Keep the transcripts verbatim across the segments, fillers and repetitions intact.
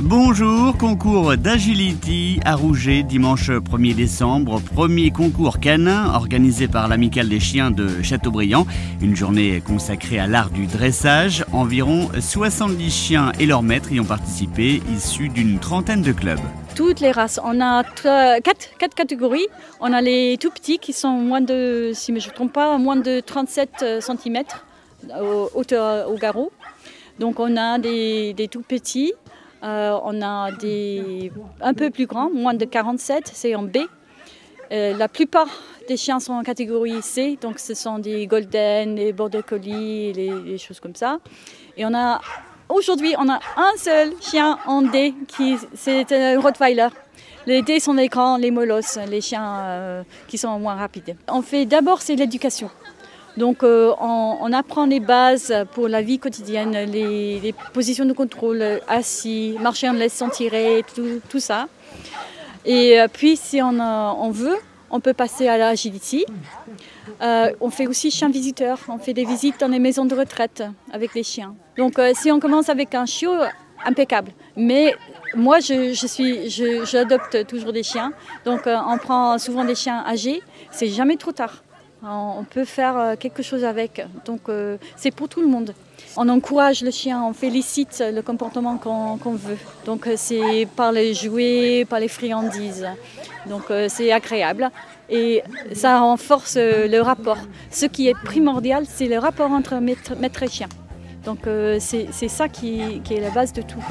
Bonjour, concours d'agility à Rouget, dimanche premier décembre, premier concours canin organisé par l'Amicale des chiens de Châteaubriand. Une journée consacrée à l'art du dressage. Environ soixante-dix chiens et leurs maîtres y ont participé, issus d'une trentaine de clubs. Toutes les races. On a quatre, quatre catégories. On a les tout petits qui sont moins de, si je ne me trompe pas, moins de trente-sept centimètres hauteur au garrot. Donc on a des, des tout petits. Euh, on a des un peu plus grands, moins de quarante-sept, c'est en B. Euh, la plupart des chiens sont en catégorie C, donc ce sont des golden, des border collie, les, les choses comme ça. Et on a aujourd'hui, on a un seul chien en D, qui c'est un Rottweiler. Les D sont les grands, les molosses, les chiens euh, qui sont moins rapides. On fait d'abord c'est l'éducation. Donc euh, on, on apprend les bases pour la vie quotidienne, les, les positions de contrôle, assis, marcher en laissant tirer, tout, tout ça. Et puis si on, a, on veut, on peut passer à l'agility. Euh, on fait aussi chien visiteur, on fait des visites dans les maisons de retraite avec les chiens. Donc euh, si on commence avec un chiot, impeccable. Mais moi je, je suis, je, j'adopte toujours des chiens, donc euh, on prend souvent des chiens âgés, c'est jamais trop tard. On peut faire quelque chose avec, donc euh, c'est pour tout le monde. On encourage le chien, on félicite le comportement qu'on qu'on veut. Donc c'est par les jouets, par les friandises. Donc euh, c'est agréable et ça renforce le rapport. Ce qui est primordial, c'est le rapport entre maître, maître et chien. Donc euh, c'est ça qui, qui est la base de tout.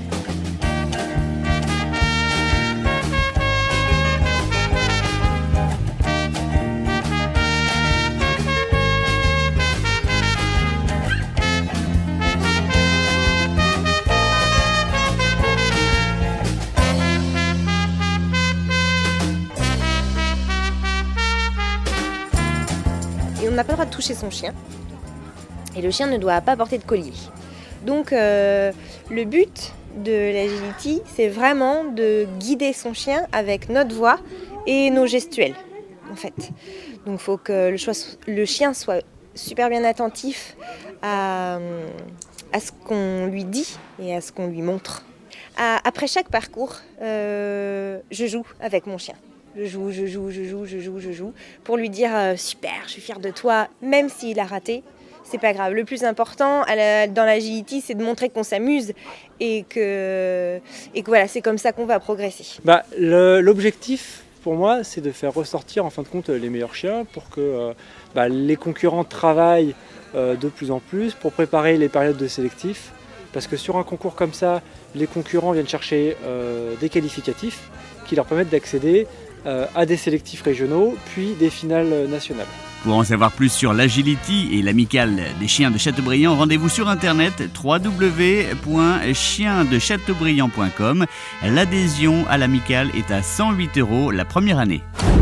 Et on n'a pas le droit de toucher son chien. Et le chien ne doit pas porter de collier. Donc euh, le but de l'agility, c'est vraiment de guider son chien avec notre voix et nos gestuels, en fait. Donc il faut que le, choix, le chien soit super bien attentif à, à ce qu'on lui dit et à ce qu'on lui montre. À, après chaque parcours, euh, je joue avec mon chien. Je joue, je joue, je joue, je joue, je joue, pour lui dire euh, super, je suis fière de toi, même s'il a raté, c'est pas grave. Le plus important à la, dans l'agility, c'est de montrer qu'on s'amuse et que, et que voilà, c'est comme ça qu'on va progresser. Bah, l'objectif pour moi, c'est de faire ressortir en fin de compte les meilleurs chiens pour que euh, bah, les concurrents travaillent euh, de plus en plus pour préparer les périodes de sélectif. Parce que sur un concours comme ça, les concurrents viennent chercher euh, des qualificatifs qui leur permettent d'accéder euh, à des sélectifs régionaux, puis des finales nationales. Pour en savoir plus sur l'agility et l'amicale des chiens de Châteaubriand, rendez-vous sur internet w w w point chien de châteaubriand point com. L'adhésion à l'amicale est à cent huit euros la première année.